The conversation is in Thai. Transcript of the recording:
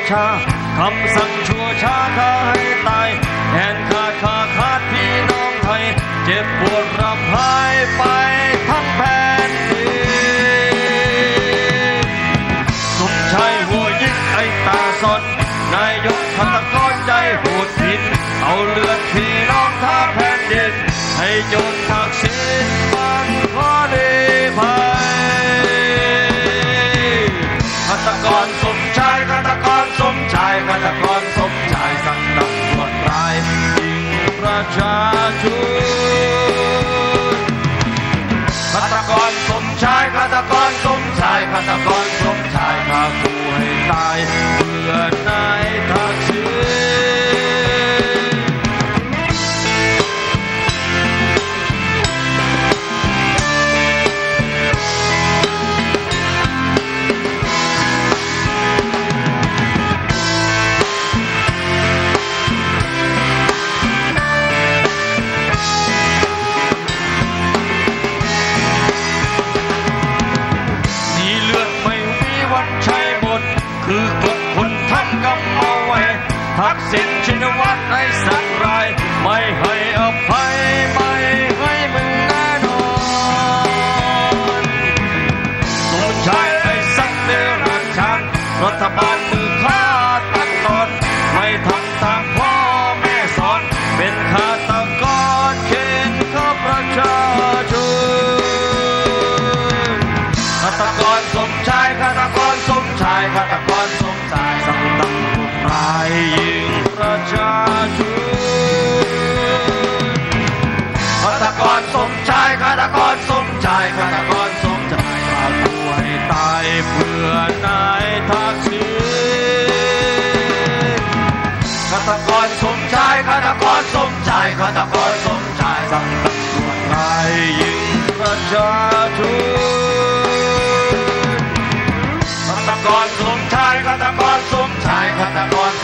ชาคำสั่งชั่วช้าฆ่าให้ตายแขนขาดขาขาดพี่น้องไทยเจ็บปวดรำหายไปทั้งแผ่นดินสมชายหัวยิงไอ้ตาสนนายกฆาตกรใจโหดหินเอาเลือดพี่น้องท่าแผ่นดินให้โจรทักษิณมันขอดีภัยฆาตกรสมชายฆาตกรสมชายฆาตกรสมชายสั่งตำรวจร้ายยิงประชาชนฆาตกรสมชายฆาตกรสมชายฆาตกรสมชายฆ่าผู้ให้ตายเพื่อนายทักษิณคือกดคนทำกรรมเอาไว้ทักษิณชินวัตรให้สักรายไม่ให้อภัยไม่ให้มึงแน่นอนสมชายไอ้สักเดรัจฉานรัฐบาลมือฆ่าตัดตอนไม่ทำตามพ่อแม่สอนเป็นฆาตกรเข็นฆ่าประชาชนฆาตกรสมชายฆาตกรสมชายฆาตกรสมชายสั่งตำรวจร้ายยิงประชาชนฆาตกรสมชายฆาตกรสมชายฆาตกรสมชายฆ่าผู้ให้ตายเพื่อนายทักษิณฆาตกรสมชายฆาตกรสมชายฆาตกรสมชายสั่งตำรวจร้ายยิงประชาชนฆาตกรสมชายฆาตกรสมชายฆาตกร